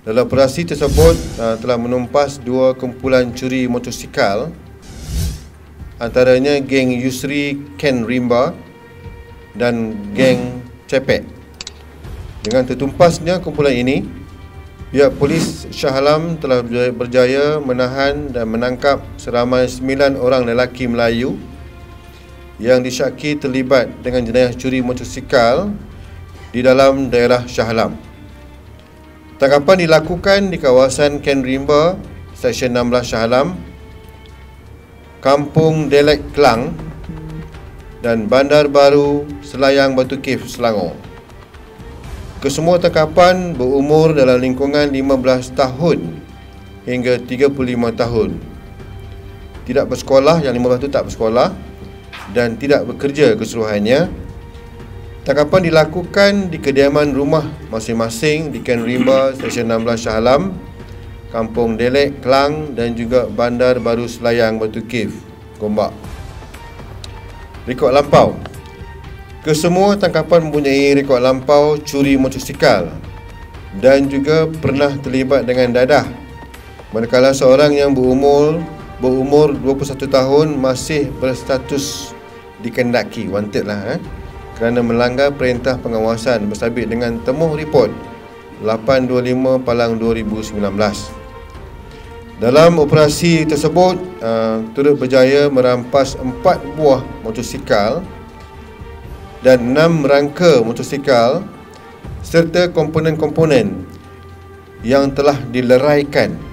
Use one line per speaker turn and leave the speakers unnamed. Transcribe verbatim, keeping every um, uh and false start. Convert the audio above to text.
Dalam operasi tersebut uh, telah menumpas dua kumpulan curi motosikal, antaranya geng Yusri Ken Rimba dan geng Cepek. Dengan tertumpasnya kumpulan ini, pihak polis Shah Alam telah berjaya menahan dan menangkap seramai sembilan orang lelaki Melayu yang disyaki terlibat dengan jenayah curi motosikal di dalam daerah Shah Alam. Tangkapan dilakukan di kawasan Ken Rimba, Seksyen enam belas Shah Alam, Kampung Delek Kelang dan Bandar Baru Selayang Batu Cave, Selangor. Kesemua tangkapan berumur dalam lingkungan lima belas tahun hingga tiga puluh lima tahun. Tidak bersekolah, yang lima belas itu tak bersekolah dan tidak bekerja keseluruhannya. Tangkapan dilakukan di kediaman rumah masing-masing di Ken Rimba, Seksyen enam belas Shah Alam, Kampung Delek Kelang dan juga Bandar Baru Selayang Batu Cave, Gombak. Rekod lampau. Kesemua tangkapan mempunyai rekod lampau curi motosikal dan juga pernah terlibat dengan dadah, manakala seorang yang berumur berumur dua puluh satu tahun masih berstatus dikendaki, wanted lah eh, kerana melanggar perintah pengawasan bersabit dengan temuh report lapan dua lima Palang dua ribu sembilan belas. Dalam operasi tersebut uh, turut berjaya merampas empat buah motosikal dan enam rangka motosikal serta komponen-komponen yang telah dileraikan